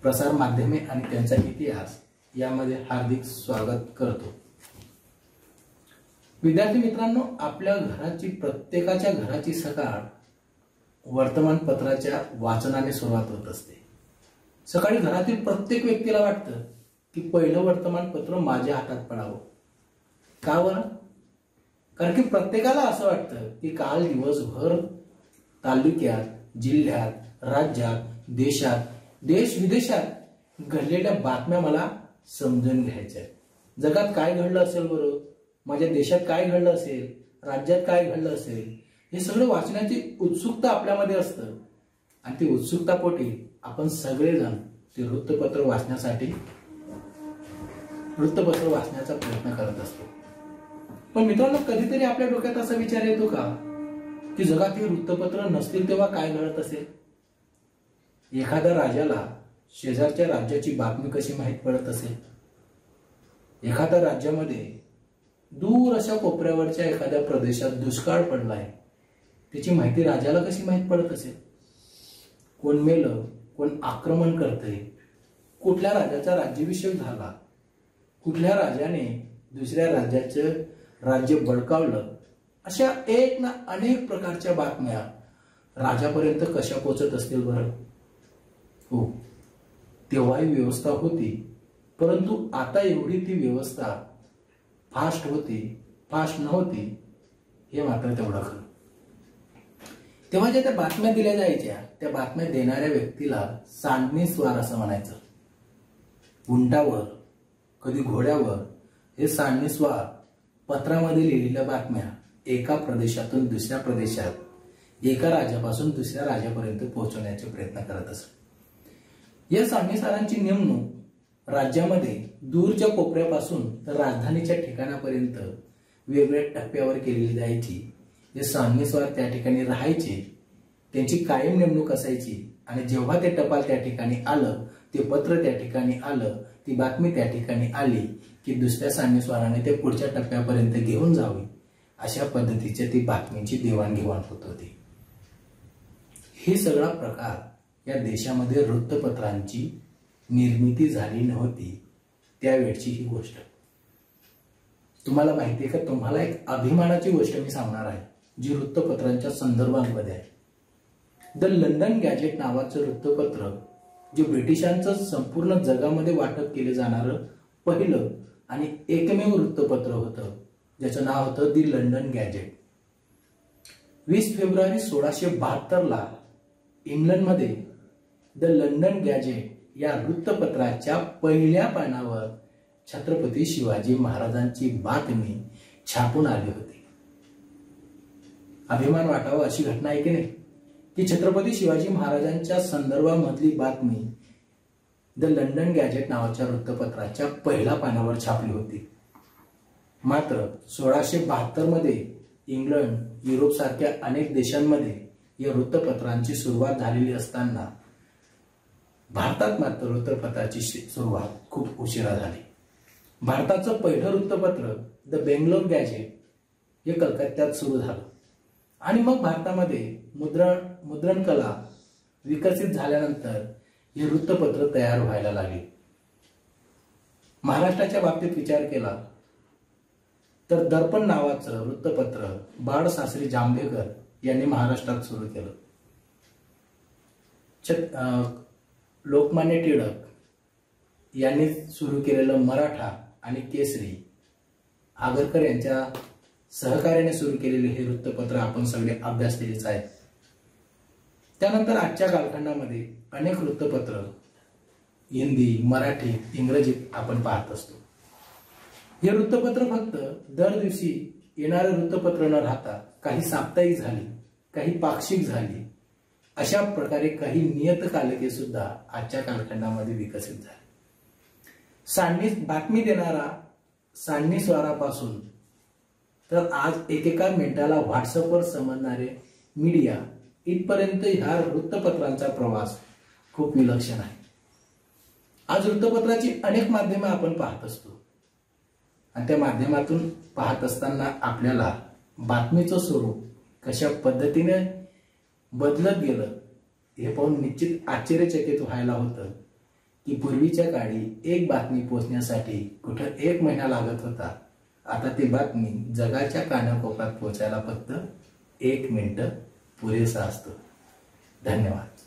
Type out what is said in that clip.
प्रसार माध्यमे आणि त्यांचा इतिहास यामध्ये हार्दिक स्वागत करतो। विद्यार्थी मित्रांनो, आपल्या घराची प्रत्येकाच्या घराची सकाळ वर्तमानपत्राच्या वाचनाने सुरुवात होत असते। सकाळी घरातील प्रत्येक व्यक्तीला वाटतं की पहिलं वर्तमानपत्र माझ्या हातात पडावं। का बरं? कारण की प्रत्येकाला असं वाटतं की काल दिवसभर तालुक्यात, जिल्ह्यात, राज्यात, देशात, देश विदेशात घडलेल्या बातम्या मला समजून घ्यायच्या आहेत। जगात काय घडलं असेल बरं, माझ्या देशात काय घडलं असेल, राज्यात काय घडलं असेल, हे सगळं वाचण्याची उत्सुकता आपल्यामध्ये असतं आणि ती उत्सुकतापोटी आपण सगळेजण ते वृत्तपत्र वाचण्याचा प्रयत्न करत असतो। पण मित्रांनो, कधीतरी आपल्या डोक्यात असा विचार येतो का की जगात हे वृत्तपत्र नसतील तेव्हा काय घडत असेल? एखाद्या राजाला शेजारच्या राज्याची बातमी कशी माहीत पडत असेल? एखाद्या राज्यामध्ये दूर अशा कोपऱ्यावरच्या एखाद्या प्रदेशात दुष्काळ पडलाय, त्याची माहिती राजाला कशी माहीत पडत असेल? कोण मेलं, कोण आक्रमण करतंय, कुठल्या राजाचा राज्याभिषेक झाला, कुठल्या राजाने दुसऱ्या राज्याचं राज्य बळकावलं, अशा एक ना अनेक प्रकारच्या बातम्या राजापर्यंत कशा पोहोचत असतील बरं? हो, तेव्हाही व्यवस्था होती, परंतु आता एवढी ती व्यवस्था फास्ट होती, फास्ट नव्हती, हे मात्र तेवढं खरं। तेव्हा ज्या त्या बातम्या दिल्या जायच्या, त्या बातम्या देणाऱ्या व्यक्तीला सांडणी स्वार असं म्हणायचं। उंटावर, कधी घोड्यावर हे सांडणी स्वार पत्रामध्ये लिहिलेल्या बातम्या एका प्रदेशातून दुसऱ्या प्रदेशात, एका राजापासून दुसऱ्या राजापर्यंत पोहोचवण्याचे प्रयत्न करत असत। या सांडणीस्वारांची नेमणूक राज्यामध्ये दूरच्या कोपऱ्यापासून तर राजधानीच्या ठिकाणापर्यंत वेगवेगळ्या टप्प्यावर केलेली जायची। जे सांडणीस्वार त्या ठिकाणी राहायचे, त्यांची कायम नेमणूक असायची आणि जेव्हा ते टपाल त्या ठिकाणी आलं, ते पत्र त्या ठिकाणी आलं, ती बातमी त्या ठिकाणी आली की दुसऱ्या सांडणीस्वाराने ते पुढच्या टप्प्यापर्यंत घेऊन जावी, अशा पद्धतीच्या ती बातमीची देवाणघेवाण होत होती। हे सगळा प्रकार या देशामध्ये वृत्तपत्रांची निर्मिती झाली नव्हती त्यावेळची ही गोष्ट। तुम्हाला माहिती आहे का, तुम्हाला एक अभिमानाची गोष्ट मी सांगणार आहे जी वृत्तपत्रांच्या संदर्भामध्ये आहे। द लंडन गॅजेट नावाचं वृत्तपत्र, जे ब्रिटिशांचं संपूर्ण जगामध्ये वाटप केले जाणारं पहिलं आणि एकमेव वृत्तपत्र होतं, ज्याचं नाव होतं द लंडन गॅजेट। 20 फेब्रुवारी 1672 इंग्लंडमध्ये द लंडन गॅजेट या वृत्तपत्राच्या पहिल्या पानावर छत्रपती शिवाजी महाराजांची बातमी छापून आली होती। अभिमान वाटावा अशी घटना आहे की नाही, की छत्रपती शिवाजी महाराजांच्या संदर्भामधली बातमी द लंडन गॅजेट नावाच्या वृत्तपत्राच्या पहिल्या पानावर छापली होती। मात्र 1672 मध्ये इंग्लंड, युरोप सारख्या अनेक देशांमध्ये या वृत्तपत्रांची सुरुवात झालेली असताना भारतात मात्र वृत्तपत्राची सुरुवात खूप उशिरा झाली। भारताचं पहिलं वृत्तपत्र द बेंगलोर गॅजेट हे कलकत्त्यात सुरू झालं आणि मग भारतामध्ये मुद्रण कला विकसित झाल्यानंतर हे वृत्तपत्र तयार व्हायला लागले। महाराष्ट्राच्या बाबतीत विचार केला तर दर्पण नावाचं वृत्तपत्र बाळशास्त्री जांभेकर यांनी महाराष्ट्रात सुरू केलं। लोकमान्य टिळक यांनी सुरू केलेलं मराठा आणि केसरी, आगरकर यांच्या सहकार्याने सुरू केलेले हे वृत्तपत्र आपण सगळे अभ्यासलेलेच आहेत। त्यानंतर आजच्या कालखंडामध्ये अनेक वृत्तपत्र हिंदी, मराठी, इंग्रजीत आपण पाहत असतो। हे वृत्तपत्र फक्त दर दिवशी येणारे वृत्तपत्र न राहता काही साप्ताहिक झाली, काही पाक्षिक झाली, अशा प्रकारे काही नियतकालिके सुद्धा आजच्या कालखंडामध्ये विकसित झाली। बातमी देणारा सांडणीस्वारापासून तर आज एकेका मिनिटाला व्हॉट्सअपवर समजणारे मीडिया इथपर्यंत ह्या वृत्तपत्रांचा प्रवास खूप विलक्षण आहे। आज वृत्तपत्राची अनेक माध्यमे आपण पाहत असतो आणि त्या माध्यमातून पाहत असताना आपल्याला बातमीचं स्वरूप कशा पद्धतीने बदलत गेलं हे पाहून निश्चित आश्चर्यचकित व्हायला होतं की पूर्वीच्या काळी एक बातमी पोहोचण्यासाठी कुठं 1 महिना लागत होता, आता ती बातमी जगाच्या कानाकोपऱ्यात पोहोचायला फक्त 1 मिनिट पुरेसा असतो. धन्यवाद.